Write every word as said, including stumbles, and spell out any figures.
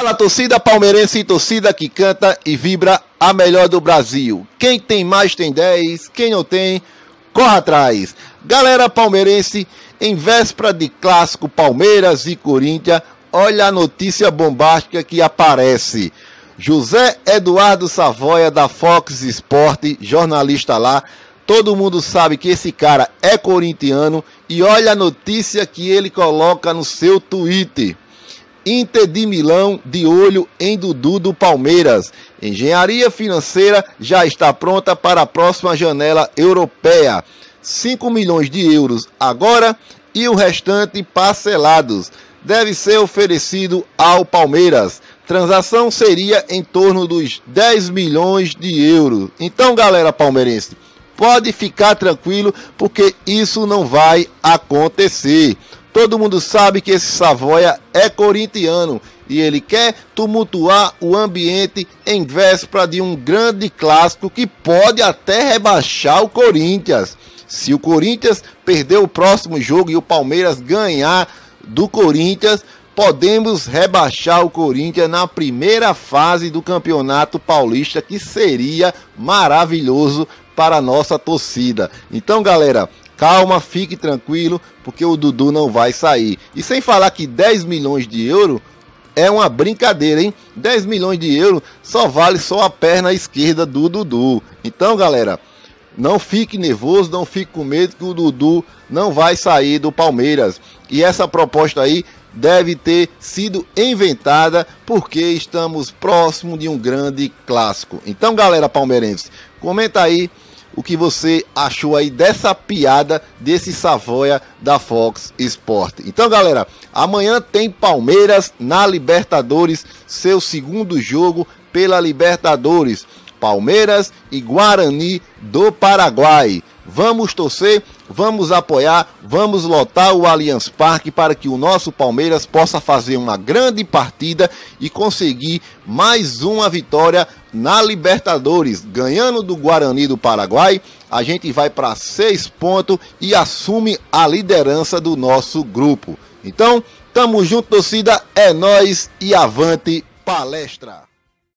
Fala, torcida palmeirense e torcida que canta e vibra a melhor do Brasil. Quem tem mais tem dez, quem não tem, corre atrás. Galera palmeirense, em véspera de clássico Palmeiras e Corinthians, olha a notícia bombástica que aparece. José Eduardo Savoia, da Fox Sport, jornalista lá, todo mundo sabe que esse cara é corintiano, e olha a notícia que ele coloca no seu Twitter. Inter de Milão de olho em Dudu do Palmeiras. Engenharia financeira já está pronta para a próxima janela europeia. cinco milhões de euros agora e o restante parcelados. Deve ser oferecido ao Palmeiras. Transação seria em torno dos dez milhões de euros. Então, galera palmeirense, pode ficar tranquilo, porque isso não vai acontecer. Todo mundo sabe que esse Savoia é corintiano e ele quer tumultuar o ambiente em véspera de um grande clássico que pode até rebaixar o Corinthians. Se o Corinthians perder o próximo jogo e o Palmeiras ganhar do Corinthians, podemos rebaixar o Corinthians na primeira fase do Campeonato Paulista, que seria maravilhoso para a nossa torcida. Então, galera, calma, fique tranquilo, porque o Dudu não vai sair. E sem falar que dez milhões de euros é uma brincadeira, hein? dez milhões de euros só vale só a perna esquerda do Dudu. Então, galera, não fique nervoso, não fique com medo que o Dudu não vai sair do Palmeiras. E essa proposta aí deve ter sido inventada porque estamos próximo de um grande clássico. Então, galera palmeirense, comenta aí o que você achou aí dessa piada desse Savoia da Fox Sport. Então, galera, amanhã tem Palmeiras na Libertadores, seu segundo jogo pela Libertadores. Palmeiras e Guarani do Paraguai. Vamos torcer, vamos apoiar, vamos lotar o Allianz Parque para que o nosso Palmeiras possa fazer uma grande partida e conseguir mais uma vitória na Libertadores. Ganhando do Guarani do Paraguai, a gente vai para seis pontos e assume a liderança do nosso grupo. Então, tamo junto, torcida, é nóis e avante palestra!